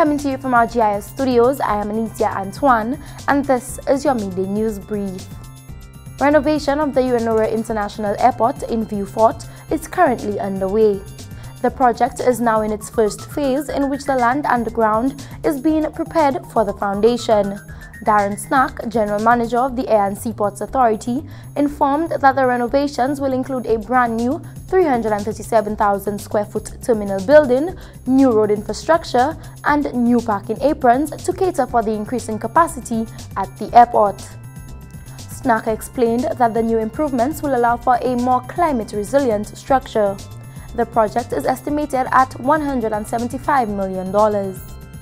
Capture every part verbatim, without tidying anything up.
Coming to you from our G I S studios, I am Lucia Antoine, and this is your midday news brief. Renovation of the Hewanorra International Airport in Vieux Fort is currently underway. The project is now in its first phase, in which the land and the ground is being prepared for the foundation. Darren Snack, General Manager of the Air and Seaports Authority, informed that the renovations will include a brand new three hundred thirty-seven thousand square foot terminal building, new road infrastructure, and new parking aprons to cater for the increasing capacity at the airport. Snack explained that the new improvements will allow for a more climate-resilient structure. The project is estimated at one hundred seventy-five million dollars.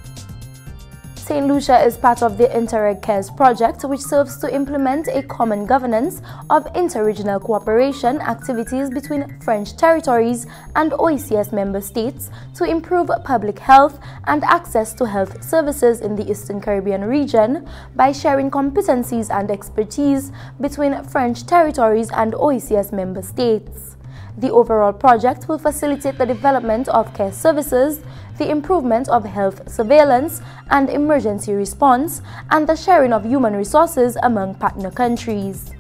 Saint Lucia is part of the Interreg CARES Project, which serves to implement a common governance of interregional cooperation activities between French territories and O E C S member states to improve public health and access to health services in the Eastern Caribbean region by sharing competencies and expertise between French territories and O E C S member states. The overall project will facilitate the development of care services, the improvement of health surveillance and emergency response, and the sharing of human resources among partner countries.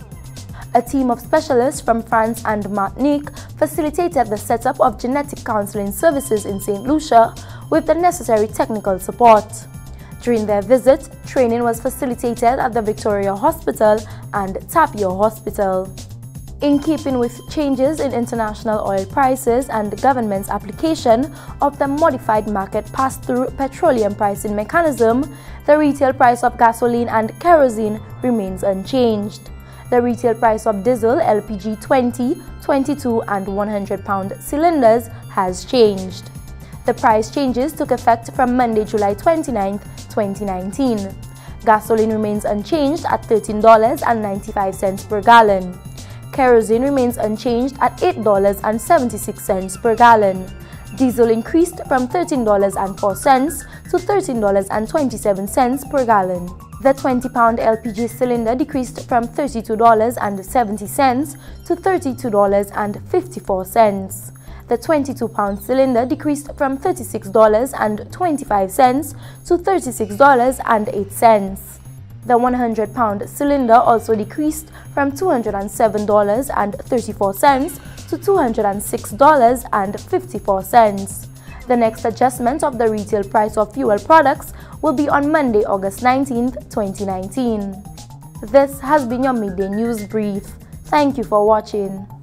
A team of specialists from France and Martinique facilitated the setup of genetic counseling services in Saint Lucia with the necessary technical support. During their visit, training was facilitated at the Victoria Hospital and Tapio Hospital. In keeping with changes in international oil prices and the government's application of the modified market pass-through petroleum pricing mechanism, the retail price of gasoline and kerosene remains unchanged. The retail price of diesel, L P G twenty, twenty-two and one hundred pound cylinders has changed. The price changes took effect from Monday, July twenty-ninth, twenty nineteen. Gasoline remains unchanged at thirteen dollars and ninety-five cents per gallon. Kerosene remains unchanged at eight dollars and seventy-six cents per gallon. Diesel increased from thirteen dollars and four cents to thirteen dollars and twenty-seven cents per gallon. The twenty pound L P G cylinder decreased from thirty-two dollars and seventy cents to thirty-two dollars and fifty-four cents. The twenty-two pound cylinder decreased from thirty-six dollars and twenty-five cents to thirty-six dollars and eight cents. The one hundred pound cylinder also decreased from two hundred seven dollars and thirty-four cents to two hundred six dollars and fifty-four cents. The next adjustment of the retail price of fuel products will be on Monday, August nineteenth, twenty nineteen. This has been your midday news brief. Thank you for watching.